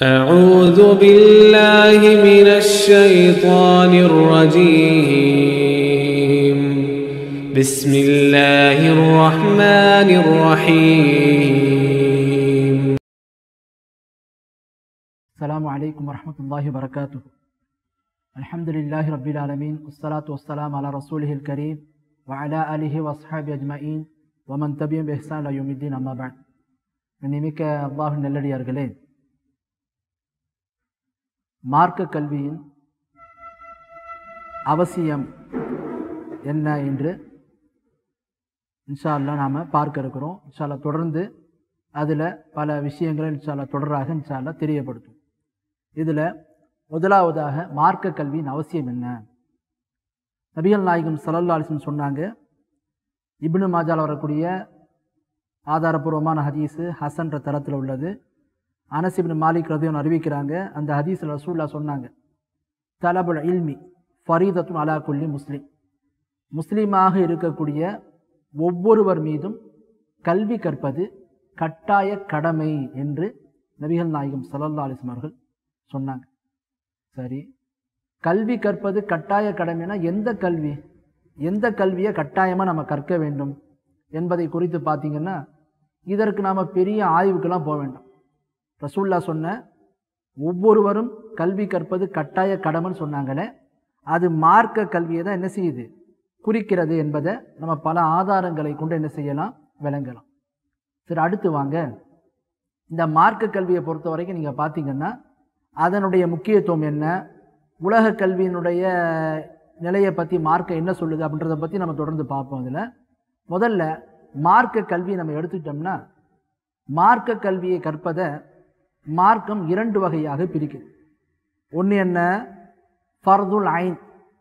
أعوذ بالله من الشيطان الرجيم بسم الله الرحمن الرحيم السلام عليكم ورحمة الله وبركاته. الحمد لله رب العالمين والصلاة والسلام على رسوله الكريم وعلى آله وأصحابه أجمعين ومن تبعهم بإحسان إلى يوم الدين أما بعد. நிமிக்க அல்லாஹ்வின் நல்லடியார்களே, மார்க்க கல்வியின் அவசியம் என்ன என்று இன்ஷா அல்லாஹ் நாம் பார்க்க இருக்கிறோம். இன்ஷா அல்லாஹ் தொடர்ந்து அதில் பல விஷயங்களை இன்ஷா அல்லாஹ் தொடராக இன்ஷா அல்லாஹ் தெரியப்படுத்தும். இதில் முதலாவதாக மார்க்க கல்வியின் அவசியம் என்ன? நபிகள் நாயகம் ஸல்லல்லாஹு அலைஹி வஸல்லம் சொன்னாங்க. இப்னு மாஜால வரக்கூடிய ஆதாரபூர்வமான ஹதீஸு ஹசன்ற தரத்தில் உள்ளது. அனஸ் இப்னு மாலிக் ரலியல்லாஹு அறிவிக்கிறாங்க, அந்த ஹதீஸில் ரசூலுல்லாஹ் சொன்னாங்க, தலபுல் இல்மி ஃபரீதத்துன் அலா குல்லி முஸ்லிம், முஸ்லீமாக இருக்கக்கூடிய ஒவ்வொருவர் மீதும் கல்வி கற்பது கட்டாய கடமை என்று நபிகள் நாயகம் ஸல்லல்லாஹு அலைஹி வஸல்லம் அவர்கள் சொன்னாங்க. சரி, கல்வி கற்பது கட்டாய கடமைனா எந்த கல்வியை கட்டாயமாக நம்ம கற்க வேண்டும் என்பதை குறித்து பார்த்தீங்கன்னா, இதற்கு நாம் பெரிய ஆய்வுக்கெல்லாம் போக வேண்டாம். ரசூலுல்லாஹ் சொன்ன ஒவ்வொருவரும் கல்வி கற்பது கட்டாய கடமைன்னு சொன்னாங்களே, அது மார்க்க கல்வியை தான் என்ன செய்யுது, குறிக்கிறது என்பதை நம்ம பல ஆதாரங்களை கொண்டு என்ன செய்யலாம், விளங்கலாம். சரி, அடுத்து வாங்க, இந்த மார்க்க கல்வியை பொறுத்த வரைக்கும் நீங்கள் பார்த்தீங்கன்னா அதனுடைய முக்கியத்துவம் என்ன, உலக கல்வியினுடைய நிலையை பற்றி மார்க்க என்ன சொல்லுது அப்படின்றத பற்றி நம்ம தொடர்ந்து பார்ப்போம். அதில் முதல்ல மார்க்க கல்வியை நம்ம எடுத்துக்கிட்டோம்னா, மார்க்க கல்வியை கற்பதை மார்க்கம் இரண்டு வகையாக பிரிக்குது. ஒன்று என்ன, ஃபர்துல் ஐன்.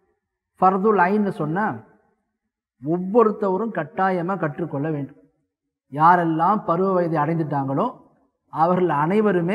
ஃபர்துல் ஐன்னு சொன்னால் ஒவ்வொருத்தவரும் கட்டாயமாக கற்றுக்கொள்ள வேண்டும். யாரெல்லாம் பருவ வயதை அடைந்துட்டாங்களோ அவர்கள் அனைவருமே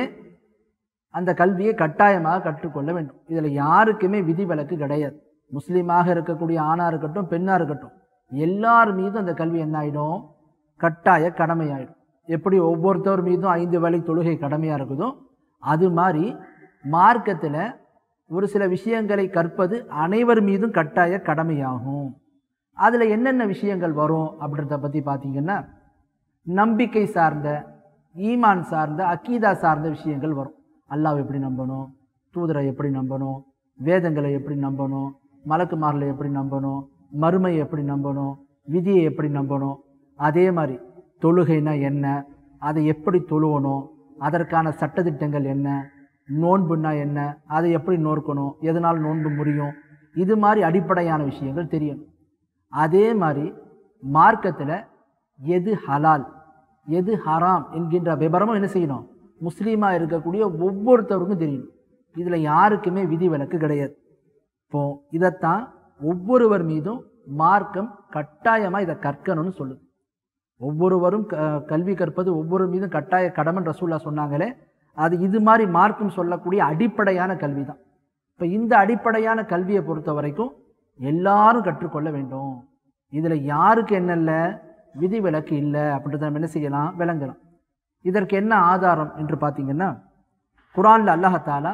அந்த கல்வியை கட்டாயமாக கற்றுக்கொள்ள வேண்டும். இதில் யாருக்குமே விதிவிலக்கு கிடையாது. முஸ்லீமாக இருக்கக்கூடிய ஆணாக இருக்கட்டும் பெண்ணாக இருக்கட்டும், எல்லார் மீதும் அந்த கல்வி என்ன ஆகிடும், கட்டாய கடமையாயிடும். எப்படி ஒவ்வொருத்தவர் மீதும் 5 வேளை தொழுகை கடமையாக இருக்குதோ, அது மாதிரி மார்க்கத்தில் ஒரு சில விஷயங்களை கற்பது அனைவர் மீதும் கட்டாய கடமையாகும். அதில் என்னென்ன விஷயங்கள் வரும் அப்படின்றத பற்றி பார்த்தீங்கன்னா, நம்பிக்கை சார்ந்த, ஈமான் சார்ந்த, அக்கீதா சார்ந்த விஷயங்கள் வரும். அல்லாஹ் எப்படி நம்பணும், தூதரை எப்படி நம்பணும், வேதங்களை எப்படி நம்பணும், மலக்குமார்களை எப்படி நம்பணும், மறுமையை எப்படி நம்பணும், விதியை எப்படி நம்பணும், அதே மாதிரி தொழுகைனா என்ன, அதை எப்படி தொழுவணும், அதற்கான சட்டத்திட்டங்கள் என்ன, நோன்புனா என்ன, அதை எப்படி நோக்கணும், எதனால் நோன்பு முறியும், இது மாதிரி அடிப்படையான விஷயங்கள் தெரியணும். அதே மாதிரி மார்க்கத்தில் எது ஹலால் எது ஹராம் என்கின்ற விபரமும் என்ன செய்யணும், முஸ்லீமாக இருக்கக்கூடிய ஒவ்வொருத்தருக்கும் தெரியணும். இதில் யாருக்குமே விதிவிலக்கு கிடையாது. இப்போ இதைத்தான் ஒவ்வொருவர் மீதும் மார்க்கம் கட்டாயமாக இதை கற்கணும்னு சொல்லுது. ஒவ்வொருவரும் கல்வி கற்பது ஒவ்வொரு மீதும் கட்டாய கடமைன்னு ரசூலுல்லாஹ் சொன்னாங்களே, அது இது மாதிரி மார்க்கம் சொல்லக்கூடிய அடிப்படையான கல்வி தான். இப்போ இந்த அடிப்படையான கல்வியை பொறுத்த வரைக்கும் எல்லாரும் கற்றுக்கொள்ள வேண்டும். இதில் யாருக்கு என்னல்ல விதிவிலக்கு இல்லை அப்படின்றத நம்ம என்ன செய்யலாம், விளங்கலாம். இதற்கு என்ன ஆதாரம் என்று பார்த்தீங்கன்னா, குர்ஆனில் அல்லாஹ் தஆலா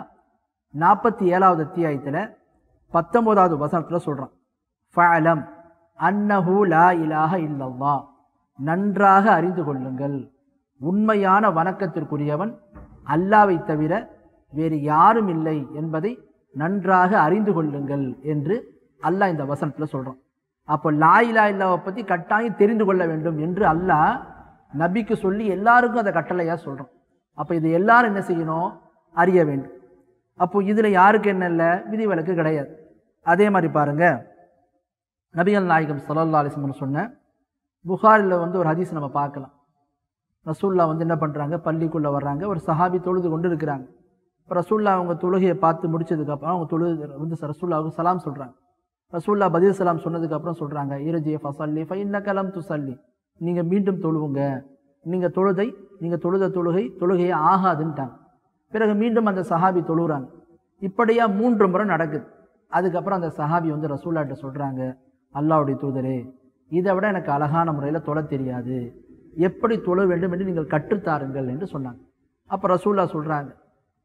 47வது அத்தியாயத்தில் 19வது வசனத்தில் சொல்கிறான், ஃபஅலம் அன்னஹு லா இலாஹ இல்லல்லாஹ், நன்றாக அறிந்து கொள்ளுங்கள், உண்மையான வணக்கத்திற்குரியவன் அல்லாஹ்வை தவிர வேறு யாரும் இல்லை என்பதை நன்றாக அறிந்து கொள்ளுங்கள் என்று அல்லாஹ் இந்த வசனத்தில் சொல்கிறான். அப்போ லா இலாஹ இல்லல்லாஹ்வை பற்றி கட்டாயம் தெரிந்து கொள்ள வேண்டும் என்று அல்லாஹ் நபிக்கு சொல்லி எல்லாருக்கும் அதை கட்டளையாக சொல்கிறோம். அப்போ இது எல்லாரும் என்ன செய்யணும், அறிய வேண்டும். அப்போ இதில் யாருக்கு என்ன இல்லை, விதிவிலக்கு கிடையாது. அதே மாதிரி பாருங்க, நபிகள் நாயகம் ஸல்லல்லாஹு அலைஹி வஸல்லம் சொன்ன புகாரில் ஒரு ஹதீஸ் நம்ம பார்க்கலாம். ரசூலுல்லாஹ் என்ன பண்ணுறாங்க, பள்ளிக்குள்ளே வர்றாங்க, ஒரு சஹாபி தொழுது கொண்டு இருக்கிறாங்க. இப்போ ரசூலுல்லாஹ் அவங்க தொழுகையை பார்த்து முடிச்சதுக்கப்புறம் அவங்க தொழுது ரசூலுல்லாஹ்வுக்கு சலாம் சொல்கிறாங்க. ரசூலுல்லாஹ் பதில் சலாம் சொன்னதுக்கப்புறம் சொல்கிறாங்க, இர்ஜி ஃபஸல்லி ஃபஇன்னக லம் துஸல்லி, நீங்கள் மீண்டும் தொழுவுங்க, நீங்கள் தொழுத தொழுகையை ஆகாதுன்ட்டாங்க. பிறகு மீண்டும் அந்த சஹாபி தொழுகிறாங்க. இப்படியா 3 முறை நடக்குது. அதுக்கப்புறம் அந்த சஹாபி ரசூலுல்லாஹ்ட்ட சொல்கிறாங்க, அல்லாஹ்வுடைய தூதரே, இதை விட எனக்கு அழகான முறையில் தொழ தெரியாது, எப்படி தொழ வேண்டும் என்று நீங்கள் கற்றுத்தாருங்கள் என்று சொன்னாங்க. அப்போ ரசூலுல்லாஹ் சொல்கிறாங்க,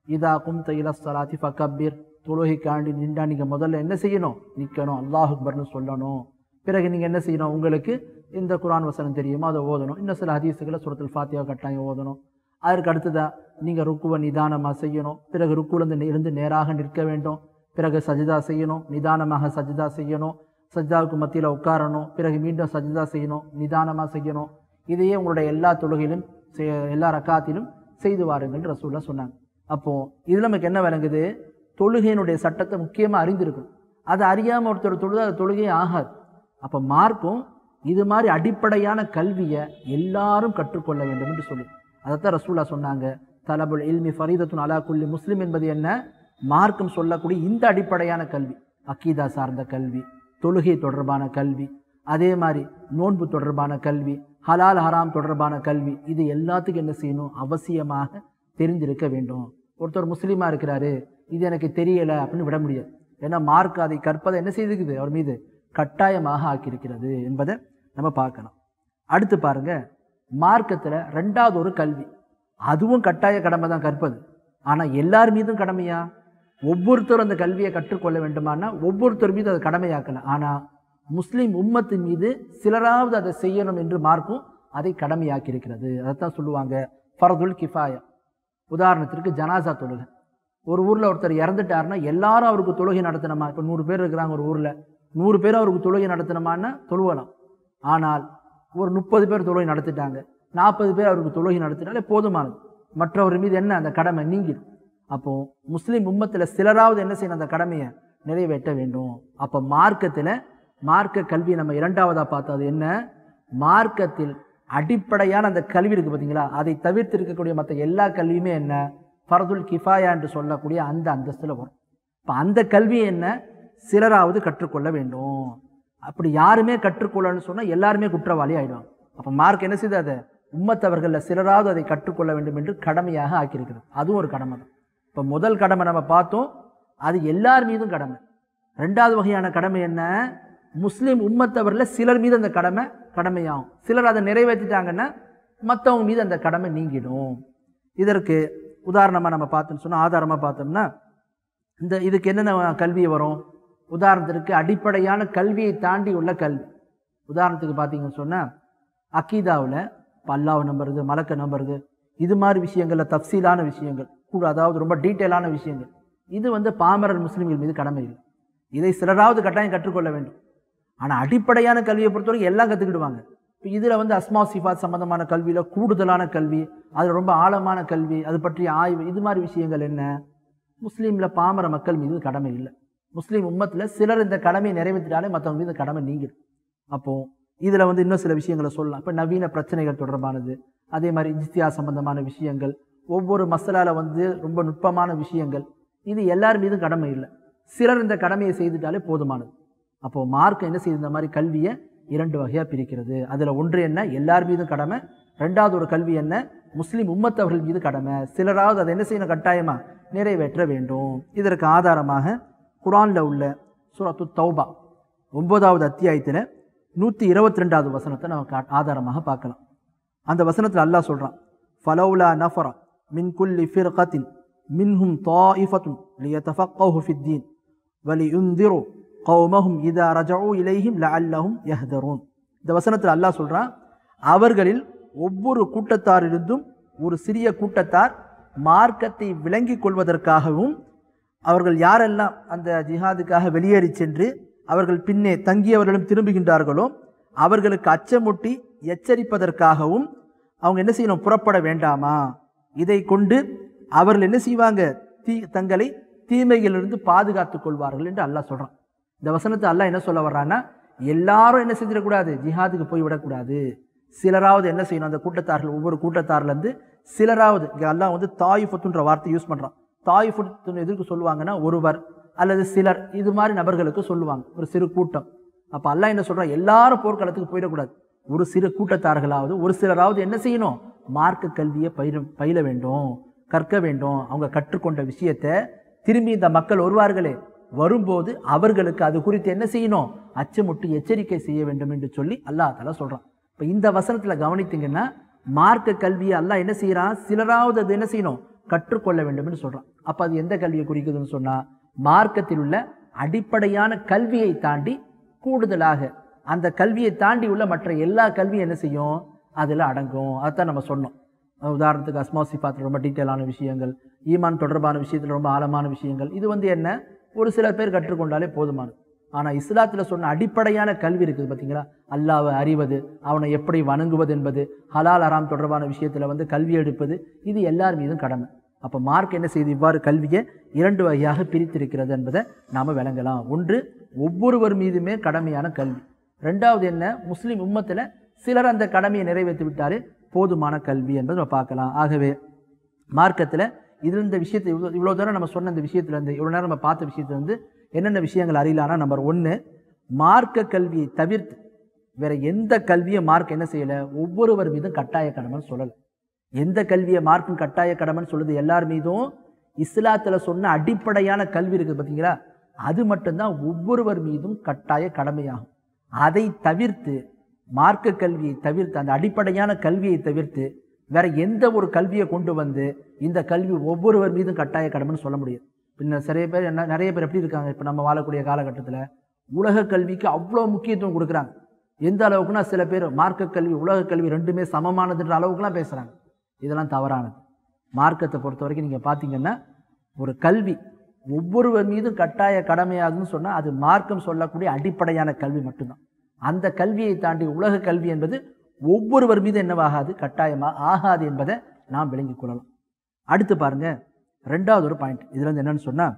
இதா கும்த இல ஸலாத்தி ஃபகப்பிர், தொழுகைக்காண்டி நின்றா நீங்கள் முதல்ல என்ன செய்யணும்? நிற்கணும், அல்லாஹ் அக்பர்னு சொல்லணும். பிறகு நீங்கள் என்ன செய்யணும்? உங்களுக்கு இந்த குர்ஆன் வசனம் தெரியுமோ அதை ஓதணும். இன்னும் சில ஹதீஸுகளை சூரத்துல் ஃபாத்திஹா கட்டாயம் ஓதணும். அதற்கு அடுத்ததாக நீங்கள் ருக்குவை நிதானமாக செய்யணும். பிறகு ருக்குலேருந்து இருந்து நேராக நிற்க வேண்டும். பிறகு சஜிதா செய்யணும், நிதானமாக சஜிதா செய்யணும். சஜிதாவுக்கு மத்தியில் உட்காரணும். பிறகு மீண்டும் சஜிதா செய்யணும், நிதானமாக செய்யணும். இதையே உங்களுடைய எல்லா தொழுகையிலும் எல்லா ரக்காத்திலும் செய்து வாருங்கள் ரசூலுல்லாஹ் சொன்னாங்க. அப்போது இதில் நமக்கு என்ன விளங்குது? தொழுகையினுடைய சட்டத்தை முக்கியமாக அறிந்திருக்கும். அதை அறியாமல் ஒருத்தர் தொழுது அது தொழுகையே ஆகாது. அப்போ மார்க்கும் இது மாதிரி அடிப்படையான கல்வியை எல்லாரும் கற்றுக்கொள்ள வேண்டும் என்று சொல்லி அதைத்தான் ரசூலுல்லாஹ் சொன்னாங்க. தலபுல் இல்மி ஃபரீதத்துன் அலா குல்லி முஸ்லிம் என்பது என்ன? மார்க்கம் சொல்லக்கூடிய இந்த அடிப்படையான கல்வி, அக்கீதா சார்ந்த கல்வி, தொழுகை தொடர்பான கல்வி, அதே மாதிரி நோன்பு தொடர்பான கல்வி, ஹலால் ஹராம் தொடர்பான கல்வி, இது எல்லாத்துக்கும் என்ன செய்யணும்? அவசியமாக தெரிஞ்சிருக்க வேண்டும். ஒருத்தர் முஸ்லீமாக இருக்கிறாரு, இது எனக்கு தெரியலை அப்படின்னு விட முடியாது. ஏன்னா மார்க் அதை கற்பதை என்ன செய்துக்குது? அவர் மீது கட்டாயமாக ஆக்கியிருக்கிறது என்பதை நம்ம பார்க்கணும். அடுத்து பாருங்க, மார்க்கத்தில் ரெண்டாவது ஒரு கல்வி, அதுவும் கட்டாய கடமை தான் கற்பது. ஆனால் எல்லார் மீதும் கடமையா? ஒவ்வொருத்தரும் அந்த கல்வியை கற்றுக்கொள்ள வேண்டுமானா ஒவ்வொருத்தர் மீது அதை கடமையாக்கல. ஆனால் முஸ்லீம் உம்மத்து மீது சிலராவது அதை செய்யணும் என்று மார்க்கும் அதை கடமையாக்கி இருக்கிறது. அதைத்தான் சொல்லுவாங்க ஃபர்துல் கிஃபாயா. உதாரணத்திற்கு ஜனாசா தொழுகை. ஒரு ஊரில் ஒருத்தர் இறந்துட்டாருன்னா எல்லாரும் அவருக்கு தொழுகை நடத்தணுமா? இப்போ 100 பேர் இருக்கிறாங்க ஒரு ஊரில், 100 பேர் அவருக்கு தொழுகை நடத்தணுமான்னா தொழுவலாம். ஆனால் ஒரு 30 பேர் தொழுகை நடத்திட்டாங்க, 40 பேர் அவருக்கு தொழுகை நடத்தினாலே போதுமானது. மற்றவர் மீது என்ன அந்த கடமை நீங்கிடும். அப்போது முஸ்லீம் உம்மத்தில் சிலராவது என்ன செய்யணும்? அந்த கடமையை நிறைவேற்ற வேண்டும். அப்போ மார்க்கத்தில் மார்க்க கல்வியை நம்ம இரண்டாவதாக பார்த்தது என்ன? மார்க்கத்தில் அடிப்படையான அந்த கல்வி இருக்குது பார்த்தீங்களா, அதை தவிர்த்து இருக்கக்கூடிய மற்ற எல்லா கல்வியுமே என்ன? ஃபர்துல் கிஃபாயா என்று சொல்லக்கூடிய அந்த அந்தஸ்தில் வரும். இப்போ அந்த கல்வி என்ன? சிலராவது கற்றுக்கொள்ள வேண்டும். அப்படி யாருமே கற்றுக்கொள்ளணும்னு சொன்னால் எல்லாருமே குற்றவாளி ஆகிடுவாங்க. அப்போ மார்க் என்ன செய்து அதை உம்மத்தவர்களில் சிலராவது அதை கற்றுக்கொள்ள வேண்டும் என்று கடமையாக ஆக்கியிருக்கிறது. அதுவும் ஒரு கடமை தான். இப்போ முதல் கடமை நம்ம பார்த்தோம், அது எல்லார் மீதும் கடமை. ரெண்டாவது வகையான கடமை என்ன? முஸ்லீம் உம்மத்தவரில் சிலர் மீது அந்த கடமையாகும். சிலர் அதை நிறைவேற்றிட்டாங்கன்னா மற்றவங்க மீது அந்த கடமை நீங்கிடும். இதற்கு உதாரணமாக நம்ம பார்த்தோம்னு சொன்னால், ஆதாரமாக பார்த்தோம்னா இதுக்கு என்னென்ன கல்வி வரும்? உதாரணத்திற்கு அடிப்படையான கல்வியை தாண்டி உள்ள கல்வி. உதாரணத்துக்கு பார்த்தீங்கன்னு சொன்னால், அக்கீதாவில் அல்லாஹ்வை நம்புறது, மலக்கை நம்புறது, இது மாதிரி விஷயங்களில் தஃசீலான விஷயங்கள் கூட, அதாவது ரொம்ப டீட்டெயிலான விஷயங்கள், இது பாமரர் முஸ்லீம்கள் மீது கடமை இல்லை. இதை சிலராவது கட்டாயம் கற்றுக்கொள்ள வேண்டும். ஆனால் அடிப்படையான கல்வியை பொறுத்தவரைக்கும் எல்லாம் கற்றுக்கிடுவாங்க. இப்போ இதில் அஸ்மா சிஃபாத் சம்பந்தமான கல்வியில் கூடுதலான கல்வி, அதில் ரொம்ப ஆழமான கல்வி, அது பற்றிய ஆய்வு, இது மாதிரி விஷயங்கள் என்ன? முஸ்லீமில் பாமர மக்கள் மீது கடமை இல்லை. முஸ்லீம் உம்மத்தில் சிலர் இந்த கடமையை நிறைவேற்றிட்டாலே மற்றவங்க மீது கடமை நீங்கிடும். அப்போது இதில் இன்னும் சில விஷயங்களை சொல்லலாம். இப்போ நவீன பிரச்சனைகள் தொடர்பானது, அதே மாதிரி இஜ்தியா சம்பந்தமான விஷயங்கள், ஒவ்வொரு மசாலாவில் ரொம்ப நுட்பமான விஷயங்கள், இது எல்லார் மீதும் கடமை இல்லை. சிலர் இந்த கடமையை செய்துட்டாலே போதுமானது. அப்போது மார்க் என்ன செய்யுது? இந்த மாதிரி கல்வியை 2 வகையாக பிரிக்கிறது. அதில் ஒன்று என்ன? எல்லார் மீதும் கடமை. ரெண்டாவது ஒரு கல்வி என்ன? முஸ்லீம் உம்மத்தவர்கள் மீது கடமை. சிலராவது அதை என்ன செய்யணும்? கட்டாயமாக நிறைவேற்ற வேண்டும். இதற்கு ஆதாரமாக குர்ஆனில் உள்ள சூரத்து தௌபா 9வது அத்தியாயத்தில் 122வது வசனத்தை நம்ம ஆதாரமாக பார்க்கலாம். அந்த வசனத்தில் அல்லாஹ் சொல்கிறான், ஃபலௌலா நஃபர மின் குல்லி ஃபிர்கத்தின் மின்ஹும் தாயிஃபத்துன் லியதஃபக்கஹு ஃபித்தீன் வலியுந்திரு கௌமஹும் இதா ரஜஉ இலைஹிம் லஅல்லஹும் யஹ்தரூன். இந்த வசனத்தில் அல்லாஹ் சொல்கிறான், அவர்களில் ஒவ்வொரு கூட்டத்தாரிலிருந்தும் ஒரு சிறிய கூட்டத்தார் மார்க்கத்தை விளங்கிக் கொள்வதற்காகவும், அவர்கள் யாரெல்லாம் அந்த ஜிஹாதுக்காக வெளியேறி சென்று அவர்கள் பின்னே தங்கியவர்களும் திரும்புகின்றார்களோ அவர்களுக்கு அச்சமூட்டி எச்சரிப்பதற்காகவும் அவங்க என்ன செய்யணும்? புறப்பட வேண்டாமா? இதை கொண்டு அவர்கள் என்ன செய்வாங்க? தங்களை தீமைகளிலிருந்து பாதுகாத்துக் கொள்வார்கள் என்று அல்லாஹ் சொல்கிறான். இந்த வசனத்தை அல்லாஹ் என்ன சொல்ல வர்றான்னா, எல்லாரும் என்ன செஞ்சிடக்கூடாது? ஜிஹாதுக்கு போய்விடக்கூடாது. சிலராவது என்ன செய்யணும்? அந்த கூட்டத்தார்கள், ஒவ்வொரு கூட்டத்தாரிலேருந்து சிலராவது, இங்கே அல்லாஹ் தாயிஃபத்துன்ற வார்த்தை யூஸ் பண்ணுறான். தாயிஃபத்துன்னு எதற்கு சொல்லுவாங்கன்னா, ஒருவர் அல்லது சிலர், இது மாதிரி நபர்களுக்கு சொல்லுவாங்க, ஒரு சிறு கூட்டம். அப்போ அல்லாஹ் என்ன சொல்கிறான்? எல்லாரும் போர்க்களத்துக்கு போயிடக்கூடாது. ஒரு சிறு கூட்டத்தார்களாவது, ஒரு சிலராவது என்ன செய்யணும்? மார்க்க கல்வியை பயில வேண்டும், கற்க வேண்டும். அவங்க கற்றுக்கொண்ட விஷயத்தை திரும்பி இந்த மக்கள் வருவார்களே, வரும்போது அவர்களுக்கு அது குறித்து என்ன செய்யணும்? அச்சமுட்டு எச்சரிக்கை செய்ய வேண்டும் என்று சொல்லி அல்லாஹ் தஆலா சொல்கிறான். இப்போ இந்த வசனத்தில் கவனித்தீங்கன்னா, மார்க்க கல்வியை அல்லாஹ் என்ன செய்கிறான்? சிலராவது அது என்ன செய்யணும்? கற்றுக்கொள்ள வேண்டும் என்று சொல்றான். அப்ப அது எந்த கல்வியை குறிக்குதுன்னு சொன்னா, மார்க்கத்தில் உள்ள அடிப்படையான கல்வியை தாண்டி கூடுதலாக அந்த கல்வியை தாண்டி உள்ள மற்ற எல்லா கல்வியும் என்ன செய்யும், அதில் அடங்கும். அதைத்தான் நம்ம சொன்னோம். உதாரணத்துக்கு அஸ்மா சிஃபாத்தில் ரொம்ப டீட்டெயிலான விஷயங்கள், ஈமான் தொடர்பான விஷயத்தில் ரொம்ப ஆழமான விஷயங்கள், இது என்ன ஒரு சில பேர் கற்றுக்கொண்டாலே போதுமானது. ஆனால் இஸ்லாத்தில் சொன்ன அடிப்படையான கல்வி இருக்குது பார்த்தீங்களா, அல்லாஹ்வை அறிவது, அவனை எப்படி வணங்குவது என்பது, ஹலால் ஹராம் தொடர்பான விஷயத்தில் கல்வி எடுப்பது, இது எல்லார் மீதும் கடமை. அப்போ மார்க் என்ன செய்து இவ்வாறு கல்வியை 2 வகையாக பிரித்திருக்கிறது என்பதை நாம் விளங்கலாம். ஒன்று, ஒவ்வொருவர் மீதுமே கடமையான கல்வி. ரெண்டாவது என்ன, முஸ்லீம் உம்மத்தில் சிலர் அந்த கடமையை நிறைவேற்றி விட்டாலே போதுமான கல்வி என்பதை நம்ம பார்க்கலாம். ஆகவே மார்க்கத்தில் இந்த விஷயத்தை இவ்வளோ தூரம் நம்ம சொன்ன இந்த விஷயத்துலேருந்து இவ்வளோ நேரம் நம்ம பார்த்த விஷயத்துலேருந்து என்னென்ன விஷயங்கள் அறியலானா, நம்பர் 1, மார்க்க கல்வியை தவிர்த்து வேற எந்த கல்வியை மார்க் என்ன செய்யலை, ஒவ்வொருவர் மீதும் கட்டாய கடமைன்னு சொல்லலை. எந்த கல்வியை மார்க்கும் கட்டாய கடமைன்னு சொல்லுது, எல்லார் மீதும் இஸ்லாத்தில் சொன்ன அடிப்படையான கல்வி இருக்குது பார்த்தீங்களா, அது மட்டும்தான் ஒவ்வொருவர் மீதும் கட்டாய கடமையாகும். அதை தவிர்த்து மார்க்க கல்வியை தவிர்த்து அந்த அடிப்படையான கல்வியை தவிர்த்து வேற எந்த ஒரு கல்வியை கொண்டு வந்து இந்த கல்வி ஒவ்வொருவர் மீதும் கட்டாய கடமைன்னு சொல்ல முடியாது. பின்ன நிறைய பேர் எப்படி இருக்காங்க, இப்போ நம்ம வாழக்கூடிய காலகட்டத்தில் உலக கல்விக்கு அவ்வளோ முக்கியத்துவம் கொடுக்குறாங்க. எந்த அளவுக்குன்னா சில பேர் மார்க்க கல்வி உலக கல்வி ரெண்டுமே சமமானதுன்ற அளவுக்குலாம் பேசுகிறாங்க. இதெல்லாம் தவறானது. மார்க்கத்தை பொறுத்த வரைக்கும் நீங்கள் பார்த்தீங்கன்னா, ஒரு கல்வி ஒவ்வொருவர் மீதும் கட்டாய கடமையாகுன்னு சொன்னால் அது மார்க்கம் சொல்லக்கூடிய அடிப்படையான கல்வி மட்டும்தான். அந்த கல்வியை தாண்டி உலக கல்வி என்பது ஒவ்வொருவர் மீது என்னவாகாது, கட்டாயமாக ஆகாது என்பதை நாம் விளங்கிக் கொள்ளலாம். அடுத்து பாருங்க, 2வது ஒரு பாயிண்ட் இதுல என்னன்னு சொன்னா,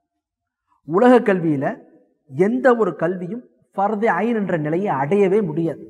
உலக கல்வியில எந்த ஒரு கல்வியும் ஃபர்து ஐன் என்ற நிலையை அடையவே முடியாது.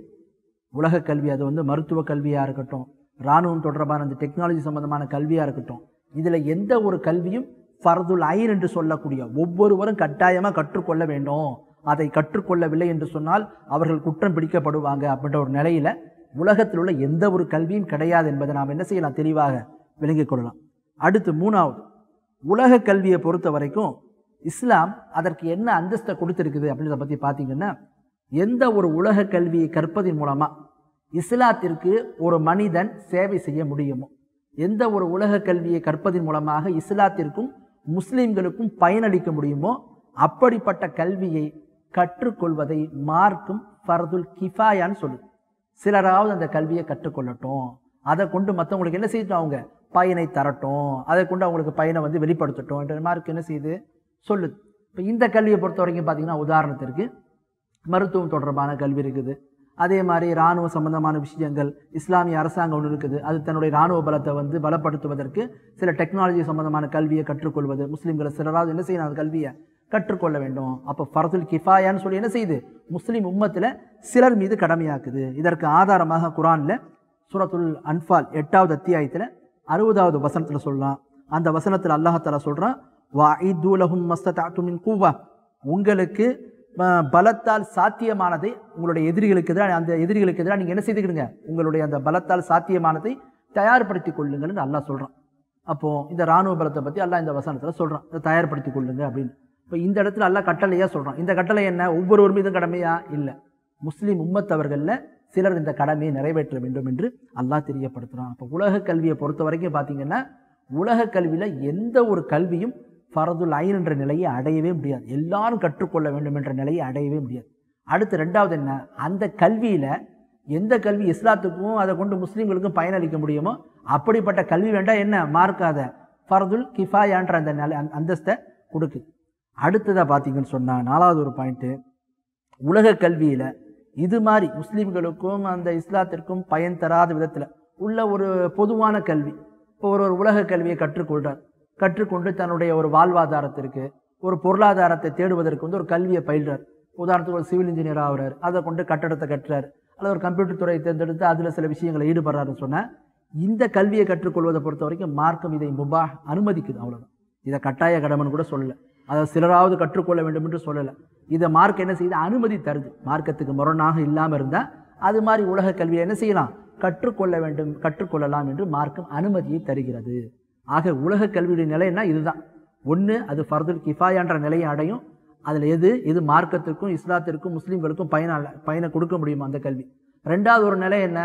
உலக கல்வி அது மருத்துவ கல்வியா இருக்கட்டும், இராணுவம் தொடர்பான அந்த டெக்னாலஜி சம்பந்தமான கல்வியா இருக்கட்டும், இதுல எந்த ஒரு கல்வியும் ஃபர்துல் ஐன் என்று சொல்லக்கூடிய ஒவ்வொருவரும் கட்டாயமாக கற்றுக்கொள்ள வேண்டும். அதை கற்றுக்கொள்ளவில்லை என்று சொன்னால் அவர்கள் குற்றம் பிடிக்கப்படுவாங்க அப்படின்ற ஒரு நிலையில உலகத்தில் உள்ள எந்த ஒரு கல்வியும் கிடையாது என்பதை நாம் என்ன செய்யலாம், தெளிவாக விளங்கிக் கொள்ளலாம். அடுத்து 3வது, உலக கல்வியை பொறுத்த வரைக்கும் இஸ்லாம் அதற்கு என்ன அந்தஸ்தை கொடுத்திருக்குது அப்படின்றத பற்றி பார்த்தீங்கன்னா, எந்த ஒரு உலக கல்வியை கற்பதன் மூலமா இஸ்லாத்திற்கு ஒரு மனிதன் சேவை செய்ய முடியுமோ, எந்த ஒரு உலக கல்வியை கற்பதன் மூலமாக இஸ்லாத்திற்கும் முஸ்லிம்களுக்கும் பயனளிக்க முடியுமோ, அப்படிப்பட்ட கல்வியை கற்றுக்கொள்வதை மார்க்கும் ஃபர்துல் கிஃபாயான்னு சொல்லுது. சிலராவது அந்த கல்வியை கற்றுக்கொள்ளட்டும், அதை கொண்டு மற்றவங்களுக்கு என்ன செய்யட்டும், அவங்க பயனை தரட்டும், அதை கொண்டு அவங்களுக்கு பயனை வெளிப்படுத்தட்டும் என்ற மார்க் என்ன செய்யுது, சொல்லுது. இப்போ இந்த கல்வியை பொறுத்த வரைக்கும் பார்த்தீங்கன்னா, உதாரணத்திற்கு மருத்துவம் தொடர்பான கல்வி இருக்குது. அதே மாதிரி இராணுவ சம்பந்தமான விஷயங்கள், இஸ்லாமிய அரசாங்கம் ஒன்று இருக்குது, அது தன்னுடைய இராணுவ பலத்தை பலப்படுத்துவதற்கு சில டெக்னாலஜி சம்பந்தமான கல்வியை கற்றுக்கொள்வது, முஸ்லீம்களை சிலராவது என்ன செய்யணும், அந்த கல்வியை கற்றுக்கொள்ள வேண்டும். அப்போ ஃபர்துல் கிஃபாயான்னு சொல்லி என்ன செய்யுது, முஸ்லீம் உம்மத்தில் சிலர் மீது கடமையாக்குது. இதற்கு ஆதாரமாக குரானில் சூரத்துல் அன்ஃபால் 8வது அத்தியாயத்தில் 60வது வசனத்தில் சொல்லலாம். அந்த வசனத்தில் அல்லாஹ் தஆலா சொல்கிறான், வஅஇது லஹும் மஸ்ததஅது மின் குவ்வா, உங்களுக்கு பலத்தால் சாத்தியமானதை உங்களுடைய எதிரிகளுக்கு எதிராக, அந்த எதிரிகளுக்கு எதிராக நீங்கள் என்ன செய்துக்கிடுங்க, உங்களுடைய அந்த பலத்தால் சாத்தியமானதை தயார்படுத்தி கொள்ளுங்கள்னு அல்லாஹ் சொல்கிறான். அப்போது இந்த இராணுவ பலத்தை பற்றி அல்லாஹ் இந்த வசனத்தில் சொல்கிறான், அதை தயார்படுத்தி கொள்ளுங்க அப்படின்னு. இப்போ இந்த இடத்துல அல்லாஹ் கட்டளையாக சொல்கிறான். இந்த கட்டளை என்ன, ஒவ்வொருவர் மீதும் கடமையா இல்லை, முஸ்லீம் உம்மத்தவர்களில் சிலர் இந்த கடமையை நிறைவேற்ற வேண்டும் என்று அல்லாஹ் தெரியப்படுத்துகிறான். அப்போ உலக கல்வியை பொறுத்த வரைக்கும் பார்த்தீங்கன்னா, உலக கல்வியில் எந்த ஒரு கல்வியும் ஃபர்துல் ஐன் என்ற நிலையை அடையவே முடியாது. எல்லாரும் கற்றுக்கொள்ள வேண்டும் என்ற நிலையை அடையவே முடியாது. அடுத்து 2வது என்ன, அந்த கல்வியில் எந்த கல்வி இஸ்லாத்துக்கும் அதை கொண்டு முஸ்லீம்களுக்கும் பயனளிக்க முடியுமோ அப்படிப்பட்ட கல்வி வேண்டாம், என்ன மார்க்காத ஃபர்துல் கிஃபாயான்ற அந்த அந்தஸ்தை கொடுக்குது. அடுத்ததாக பார்த்தீங்கன்னு சொன்னால் 4வது ஒரு பாயிண்ட்டு, உலக கல்வியில் இது மாதிரி முஸ்லீம்களுக்கும் அந்த இஸ்லாத்திற்கும் பயன் தராத விதத்தில் உள்ள ஒரு பொதுவான கல்வி, இப்போ ஒரு உலக கல்வியை கற்றுக்கொண்டு தன்னுடைய ஒரு வாழ்வாதாரத்திற்கு ஒரு பொருளாதாரத்தை தேடுவதற்கு ஒரு கல்வியை பயில்றார். உதாரணத்துக்கு ஒரு சிவில் இன்ஜினியர் ஆகிறார், அதை கொண்டு கட்டடத்தை கட்டுறார், அல்லது ஒரு கம்ப்யூட்டர் துறையை தேர்ந்தெடுத்து அதில் சில விஷயங்களை ஈடுபடுறாருன்னு சொன்னால், இந்த கல்வியை கற்றுக்கொள்வதை பொறுத்த வரைக்கும் மார்க்கம் இதை முபாஹ் அனுமதிக்குது. அவ்வளோதான். இதை கட்டாய கடமைன்னு கூட சொல்லலை, அதை சிலராவது கற்றுக்கொள்ள வேண்டும் என்று சொல்லலை. இதை மார்க் என்ன செய்யுது, அனுமதி தருது. மார்க்கத்துக்கு முரணாக இல்லாமல் இருந்தால் அது மாதிரி உலக கல்வியை என்ன செய்யலாம், கற்றுக்கொள்ளலாம் என்று மார்க்கம் அனுமதியை தருகிறது. ஆக உலக கல்வியுடைய நிலைன்னா இதுதான். ஒன்று, அது ஃபர்துல் கிஃபாயான்ற நிலையை அடையும். அதில் எது மார்க்கத்திற்கும் இஸ்லாத்திற்கும் முஸ்லீம்களுக்கும் பயனை கொடுக்க முடியுமா அந்த கல்வி. 2வது ஒரு நிலை என்ன,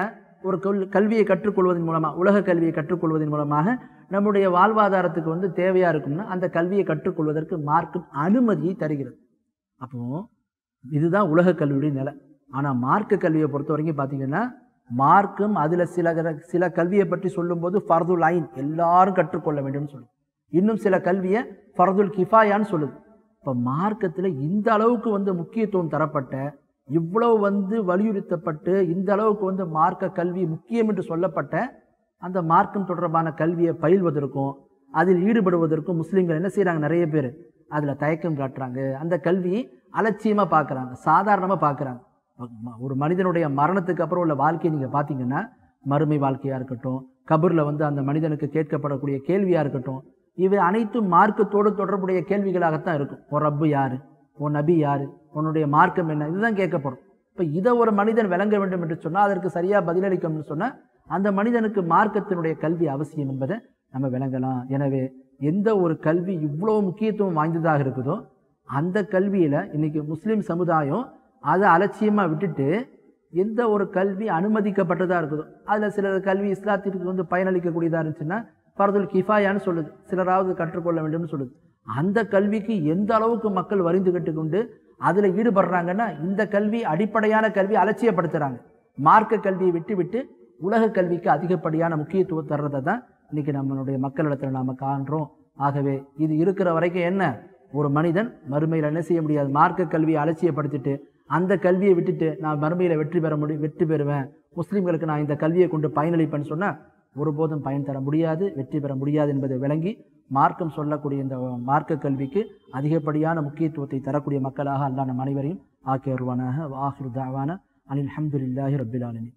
ஒரு கல்வியை கற்றுக்கொள்வதன் மூலமாக, உலக கல்வியை கற்றுக்கொள்வதன் மூலமாக நம்முடைய வாழ்வாதாரத்துக்கு வந்து தேவையாக இருக்கும்னா அந்த கல்வியை கற்றுக்கொள்வதற்கு மார்க்கம் அனுமதியை தருகிறது. அப்போ இதுதான் உலக கல்வியுடைய நிலை. ஆனால் மார்க்க கல்வியை பொறுத்த வரைக்கும் பார்த்தீங்கன்னா மார்க்கம் அதில் சில கல்வியை பற்றி சொல்லும்போது ஃபர்துல் ஐன், எல்லாரும் கற்றுக்கொள்ள வேண்டும்னு சொல்லுது. இன்னும் சில கல்வியை ஃபர்துல் கிஃபாயான்னு சொல்லுது. இப்போ மார்க்கத்தில் இந்த அளவுக்கு வந்து முக்கியத்துவம் தரப்பட்ட, இவ்வளவு வந்து வலியுறுத்தப்பட்டு இந்த அளவுக்கு வந்து மார்க்க கல்வி முக்கியம் என்று சொல்லப்பட்ட அந்த மார்க்கம் தொடர்பான கல்வியை பயில்வதற்கும் அதில் ஈடுபடுவதற்கும் முஸ்லீம்கள் என்ன செய்கிறாங்க, நிறைய பேர் அதில் தயக்கம் காட்டுறாங்க. அந்த கல்வியை அலட்சியமாக பார்க்குறாங்க, சாதாரணமாக பார்க்குறாங்க. ஒரு மனிதனுடைய மரணத்துக்கு அப்புறம் உள்ள வாழ்க்கையை நீங்கள் பார்த்தீங்கன்னா, மறுமை வாழ்க்கையாக இருக்கட்டும், கபூரில் வந்து அந்த மனிதனுக்கு கேட்கப்படக்கூடிய கேள்வியாக இருக்கட்டும், இவை அனைத்தும் மார்க்கத்தோடு தொடர்புடைய கேள்விகளாகத்தான் இருக்கும். உன் ரப்பு யார், உன் நபி யார், உன்னுடைய மார்க்கம் என்ன, இதுதான் கேட்கப்படும். இப்போ இதை ஒரு மனிதன் விளங்க வேண்டும் என்று சொன்னால், அதற்கு சரியாக பதிலளிக்கணும்னு சொன்னால் அந்த மனிதனுக்கு மார்க்கத்தினுடைய கல்வி அவசியம் என்பதை நம்ம விளங்கலாம். எனவே எந்த ஒரு கல்வி இவ்வளோ முக்கியத்துவம் வாய்ந்ததாக இருக்குதோ அந்த கல்வியில் இன்னைக்கு முஸ்லீம் சமுதாயம் அதை அலட்சியமாக விட்டுட்டு எந்த ஒரு கல்வி அனுமதிக்கப்பட்டதாக இருக்குதோ அதில் சில கல்வி இஸ்லாத்திற்கு வந்து பயனளிக்கக்கூடியதாக இருந்துச்சுன்னா ஃபர்துல் கிஃபாயான்னு சொல்லுது, சிலராவது கற்றுக்கொள்ள வேண்டும்னு சொல்லுது. அந்த கல்விக்கு எந்த அளவுக்கு மக்கள் வரிந்து கட்டுக்கொண்டு அதில் ஈடுபடுறாங்கன்னா இந்த கல்வி அடிப்படையான கல்வி அலட்சியப்படுத்துகிறாங்க. மார்க்க கல்வியை விட்டு உலக கல்விக்கு அதிகப்படியான முக்கியத்துவம் தர்றதை தான் இன்னைக்கு நம்மளுடைய மக்களிடத்தில் நாம் காண்றோம். ஆகவே இது இருக்கிற வரைக்கும் என்ன, ஒரு மனிதன் மறுமையில் என்ன செய்ய முடியாது, மார்க்க கல்வியை அலட்சியப்படுத்திட்டு அந்த கல்வியை விட்டுட்டு நான் மறுமையில் வெற்றி பெறுவேன், முஸ்லீம்களுக்கு நான் இந்த கல்வியை கொண்டு பயனளிப்பேன்னு சொன்னால் ஒருபோதும் பயன் தர முடியாது, வெற்றி பெற முடியாது என்பதை விளங்கி மார்க்கம் சொல்லக்கூடிய இந்த மார்க்க கல்விக்கு அதிகப்படியான முக்கியத்துவத்தை தரக்கூடிய மக்களாக அல்லாஹ் நம் அனைவரையும் ஆக்கி வருவானாக. வாஹிரு தாவானா அனில் ஹம்துலில்லாஹி ரப்பில் ஆலமீன்.